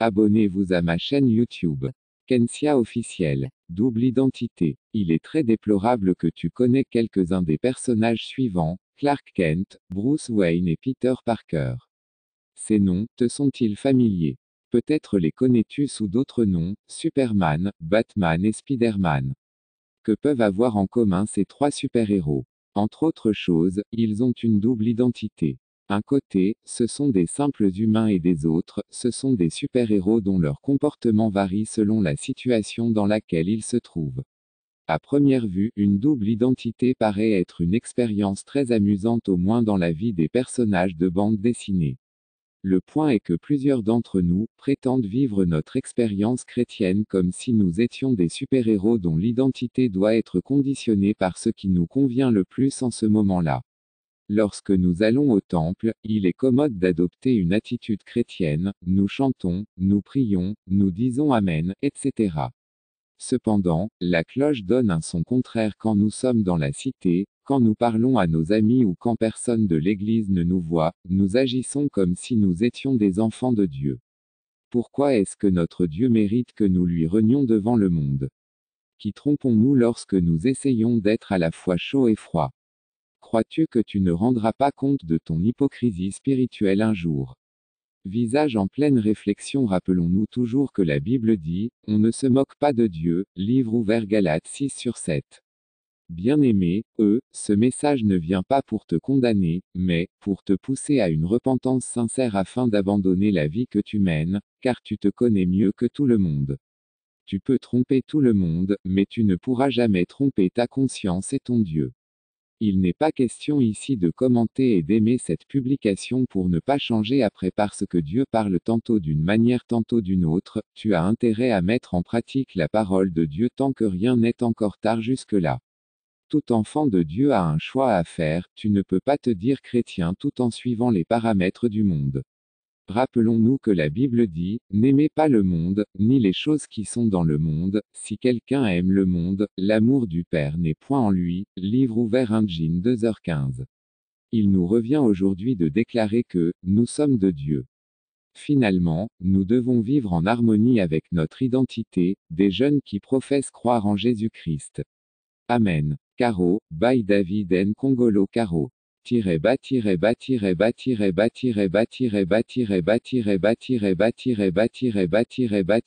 Abonnez-vous à ma chaîne YouTube. Kensia officiel. Double identité. Il est très déplorable que tu connais quelques-uns des personnages suivants, Clark Kent, Bruce Wayne et Peter Parker. Ces noms te sont-ils familiers? Peut-être les connais-tu sous d'autres noms, Superman, Batman et Spider-Man. Que peuvent avoir en commun ces trois super-héros? Entre autres choses, ils ont une double identité. Un côté, ce sont des simples humains et des autres, ce sont des super-héros dont leur comportement varie selon la situation dans laquelle ils se trouvent. À première vue, une double identité paraît être une expérience très amusante au moins dans la vie des personnages de bande dessinée. Le point est que plusieurs d'entre nous prétendent vivre notre expérience chrétienne comme si nous étions des super-héros dont l'identité doit être conditionnée par ce qui nous convient le plus en ce moment-là. Lorsque nous allons au temple, il est commode d'adopter une attitude chrétienne, nous chantons, nous prions, nous disons Amen, etc. Cependant, la cloche donne un son contraire quand nous sommes dans la cité, quand nous parlons à nos amis ou quand personne de l'Église ne nous voit, nous agissons comme si nous étions des enfants de Dieu. Pourquoi est-ce que notre Dieu mérite que nous lui renions devant le monde? Qui trompons-nous lorsque nous essayons d'être à la fois chaud et froid? Crois-tu que tu ne rendras pas compte de ton hypocrisie spirituelle un jour? Visage en pleine réflexion. Rappelons-nous toujours que la Bible dit, on ne se moque pas de Dieu, livre ouvert Galates 6/7. Bien-aimé, ce message ne vient pas pour te condamner, mais pour te pousser à une repentance sincère afin d'abandonner la vie que tu mènes, car tu te connais mieux que tout le monde. Tu peux tromper tout le monde, mais tu ne pourras jamais tromper ta conscience et ton Dieu. Il n'est pas question ici de commenter et d'aimer cette publication pour ne pas changer après parce que Dieu parle tantôt d'une manière tantôt d'une autre, tu as intérêt à mettre en pratique la parole de Dieu tant que rien n'est encore tard jusque-là. Tout enfant de Dieu a un choix à faire, tu ne peux pas te dire chrétien tout en suivant les paramètres du monde. Rappelons-nous que la Bible dit, n'aimez pas le monde, ni les choses qui sont dans le monde, si quelqu'un aime le monde, l'amour du Père n'est point en lui, livre ouvert 1 Jean 2h15. Il nous revient aujourd'hui de déclarer que, nous sommes de Dieu. Finalement, nous devons vivre en harmonie avec notre identité, des jeunes qui professent croire en Jésus-Christ. Amen. Caro, by David N. Congolo Caro. Bas bas bas bas bas bas bas bas bas bas bas bas bas bas bas bas bas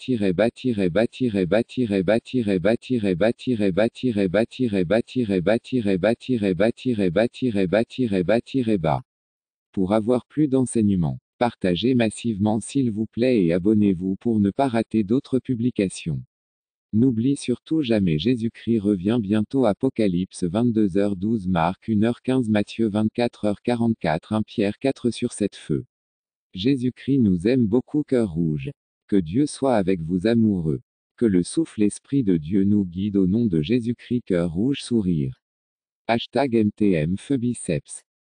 bas. Pour avoir plus d'enseignements, partagez massivement s'il vous plaît et abonnez-vous pour ne pas rater d'autres publications. N'oublie surtout jamais Jésus-Christ revient bientôt. Apocalypse 22h12 Marc 1h15 Matthieu 24h44 1 Pierre 4/7 Feu. Jésus-Christ nous aime beaucoup. Cœur rouge. Que Dieu soit avec vous amoureux. Que le souffle Esprit de Dieu nous guide au nom de Jésus-Christ. Cœur rouge sourire. #MTM Feu biceps.